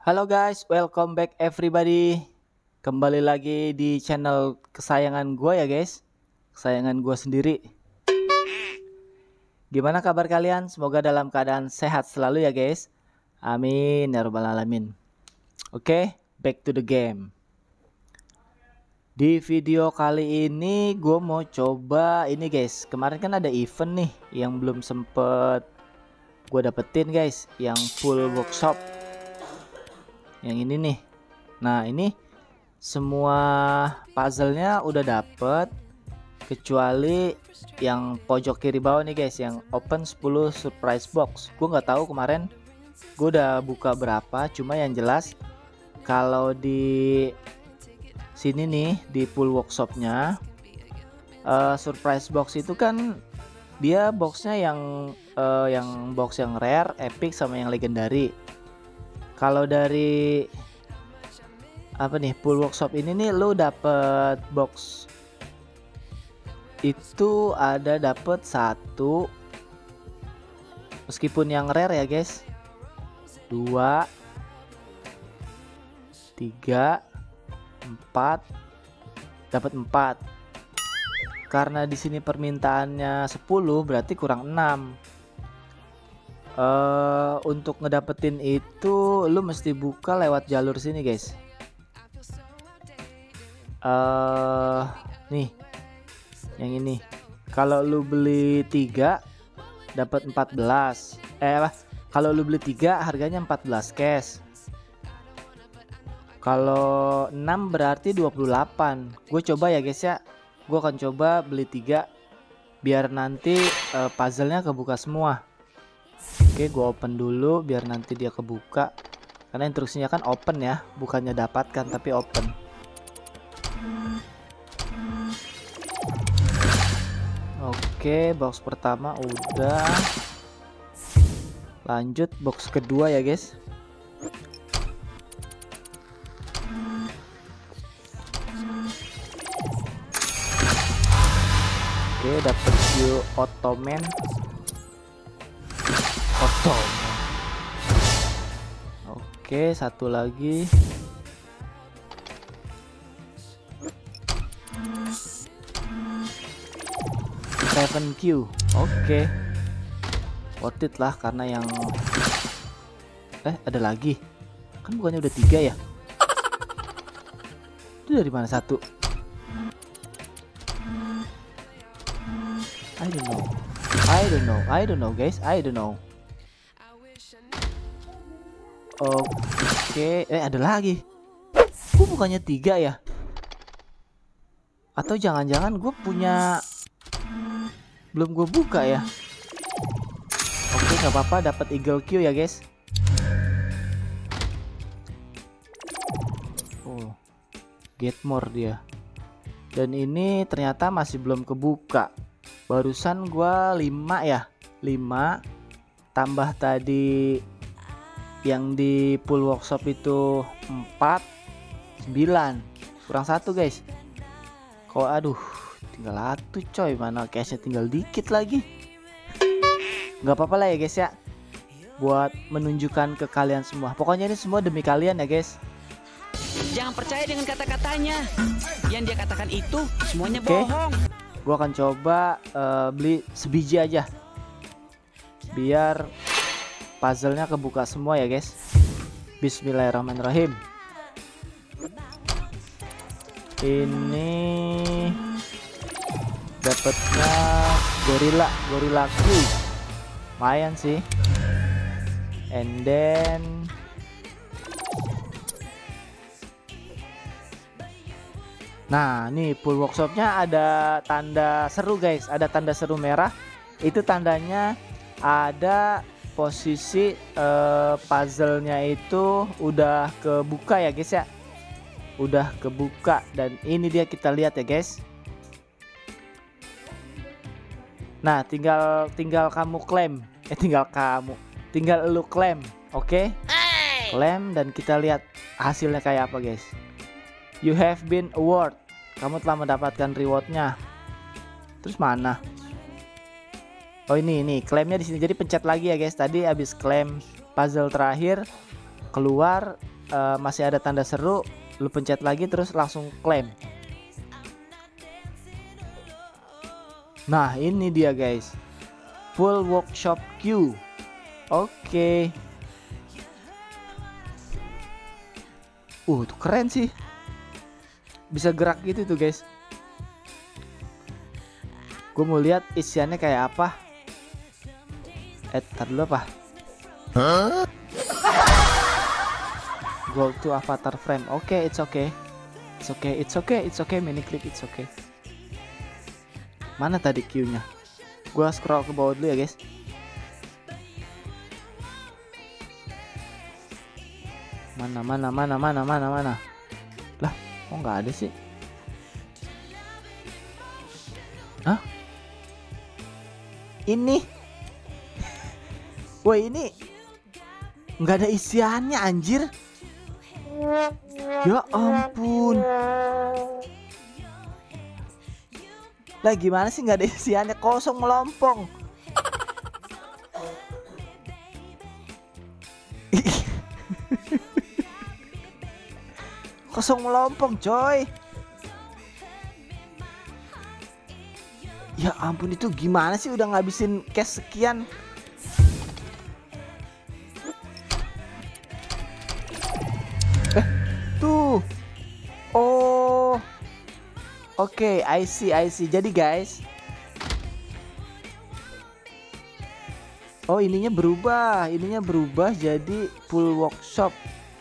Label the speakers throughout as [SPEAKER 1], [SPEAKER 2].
[SPEAKER 1] Halo guys, welcome back everybody. Kembali lagi di channel kesayangan gue ya guys. Kesayangan gue sendiri. Gimana kabar kalian? Semoga dalam keadaan sehat selalu ya guys. Amin ya rabbal alamin. Oke, back to the game. Di video kali ini gue mau coba ini guys. Kemarin kan ada event nih yang belum sempet gue dapetin guys, yang full workshop. Yang ini nih. Nah, ini semua puzzle-nya udah dapet kecuali yang pojok kiri bawah nih guys, yang open 10 surprise box. Gue nggak tahu kemarin gue udah buka berapa, cuma yang jelas kalau di sini nih di full workshopnya surprise box itu kan dia boxnya yang box yang rare, epic sama yang legendary. Kalau dari apa nih full workshop ini nih lo dapet box itu ada dapet satu, meskipun yang rare ya guys, 2 3 4, dapat 4. Karena di sini permintaannya 10 berarti kurang 6. Untuk ngedapetin itu lu mesti buka lewat jalur sini guys. Nih yang ini, kalau lu beli 3 dapat 14. Kalau lu beli 3 harganya 14 cash. Kalau 6 berarti 28. Gue coba ya guys ya. Gue akan coba beli 3 biar nanti puzzle-nya kebuka semua. Oke, gue open dulu biar nanti dia kebuka. Karena instruksinya kan open ya, bukannya dapatkan tapi open. Oke, box pertama udah. Lanjut box kedua ya guys. Oke, dapet view Ottoman. Oke, satu lagi. Seven Q. Oke, worth it lah karena yang ada lagi. Kan bukannya udah 3 ya? Itu dari mana satu? I don't know guys, I don't know. Oke, ada lagi. Gue bukannya 3 ya? Atau jangan-jangan gue punya belum gue buka ya? Oke, nggak apa-apa, dapat Eagle Q ya guys. Oh, get more dia. Dan ini ternyata masih belum kebuka. Barusan gua 5 ya, 5 tambah tadi yang di full workshop itu 4, 9, kurang 1 guys. Kok aduh, tinggal 1 coy, mana cashnya tinggal dikit lagi. Nggak apa-apa lah ya guys ya, buat menunjukkan ke kalian semua. Pokoknya ini semua demi kalian ya guys.
[SPEAKER 2] Jangan percaya dengan kata-katanya. Yang dia katakan itu semuanya bohong.
[SPEAKER 1] Gua akan coba beli sebiji aja biar puzzle-nya kebuka semua ya guys. Bismillahirrahmanirrahim. Ini dapatnya gorilla Q. Lumayan sih. And then nah, nih full workshopnya ada tanda seru guys, ada tanda seru merah. Itu tandanya ada posisi puzzle-nya itu udah kebuka ya guys ya. Udah kebuka, dan ini dia kita lihat ya guys. Nah, tinggal kamu klaim. Tinggal lu klaim, oke? Klaim dan kita lihat hasilnya kayak apa guys. You have been award. Kamu telah mendapatkan rewardnya. Terus mana? Oh ini klaimnya di sini. Jadi pencet lagi ya guys. Tadi habis klaim puzzle terakhir keluar masih ada tanda seru, lu pencet lagi terus langsung klaim. Nah ini dia guys, full workshop queue. Oke. Tuh keren sih, bisa gerak gitu tuh guys. Gue mau lihat isiannya kayak apa. Tar dulu apa? Go to avatar frame. Oke, it's okay. It's okay, it's okay, it's okay. Mini clip, it's okay. Mana tadi queue-nya? Gua scroll ke bawah dulu ya guys. Mana. Lah, kok nggak ada sih? Hah? Ini? Wah ini nggak ada isiannya anjir. Ya ampun. Lah gimana sih nggak ada isiannya, kosong melompong. Kosong melompong coy. Ya ampun, itu gimana sih udah ngabisin cash sekian. Tuh. Oh. Oke, I see. Jadi guys, oh ininya berubah jadi full workshop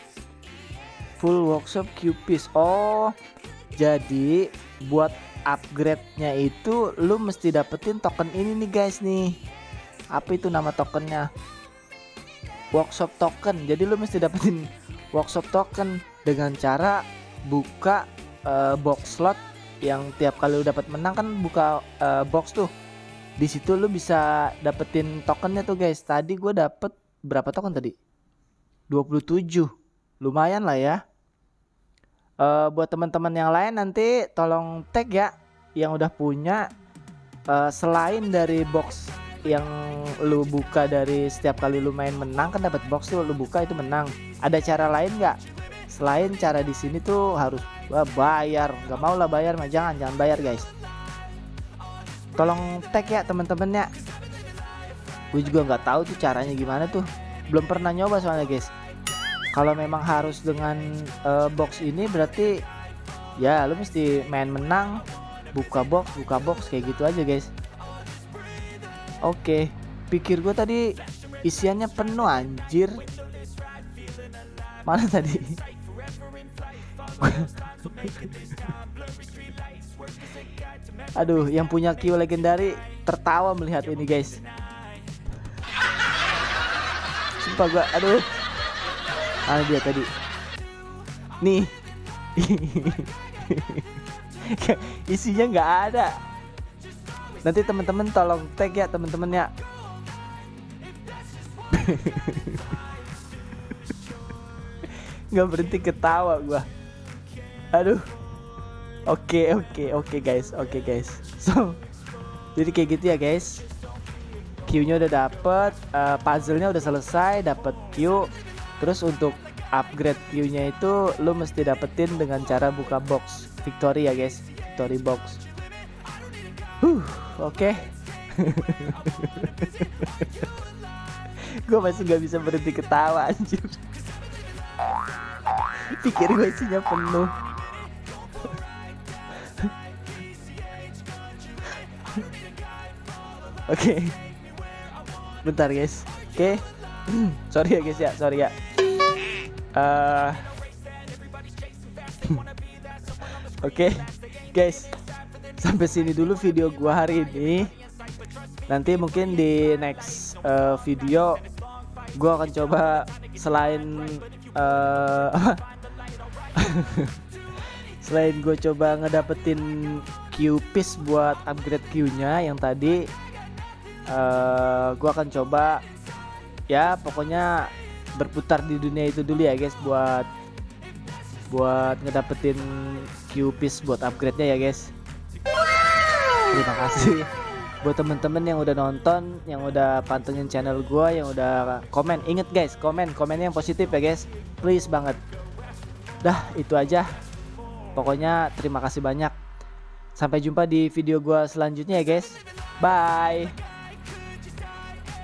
[SPEAKER 1] Q-Piece. Oh, jadi buat upgrade-nya itu lu mesti dapetin token ini nih guys nih. Apa itu nama tokennya? Workshop token. Jadi lu mesti dapetin workshop token dengan cara buka box slot yang tiap kali lu dapat menang kan buka box tuh. Di situ lu bisa dapetin tokennya tuh guys. Tadi gue dapet berapa token tadi? 27. Lumayan lah ya. Buat teman-teman yang lain nanti tolong tag ya yang udah punya. Selain dari box yang lu buka dari setiap kali lu main menang kan dapat box tuh, lu buka itu menang. Ada cara lain nggak? Selain cara di sini tuh harus bayar. Gak mau lah bayar mah, jangan bayar guys. Tolong tag ya teman-teman ya. Gue juga nggak tahu tuh caranya gimana tuh. Belum pernah nyoba soalnya guys. Kalau memang harus dengan box ini berarti ya lu mesti main menang, buka box kayak gitu aja guys. Oke, pikir gue tadi isiannya penuh anjir. Mana tadi? Aduh, yang punya Q legendary tertawa melihat ini guys. Sumpah gua, aduh. Ah dia tadi. Nih. Isinya nggak ada. Nanti teman-teman tolong tag ya teman-teman ya. Nggak berhenti ketawa gua. Aduh. Oke guys. So, jadi kayak gitu ya guys. Q-nya udah dapet, puzzle-nya udah selesai, dapet Q. Terus untuk upgrade Q-nya itu lu mesti dapetin dengan cara buka box victory ya guys, victory box. Oke. Gue masih nggak bisa berhenti ketawa anjir. Pikir gue isinya penuh. Oke. Bentar guys. Oke. Sorry ya guys ya, sorry ya. Oke, guys. Sampai sini dulu video gua hari ini. Nanti mungkin di next video gua akan coba selain selain gue coba ngedapetin Q-Piece buat upgrade Q-nya yang tadi, gue akan coba ya pokoknya berputar di dunia itu dulu ya guys buat ngedapetin Q-Piece buat upgrade-nya ya guys. Terima kasih buat temen-temen yang udah nonton, yang udah pantengin channel gue, yang udah komen. Ingat guys, komennya yang positif ya guys, please banget. Dah itu aja. Pokoknya terima kasih banyak. Sampai jumpa di video gua selanjutnya ya guys. Bye.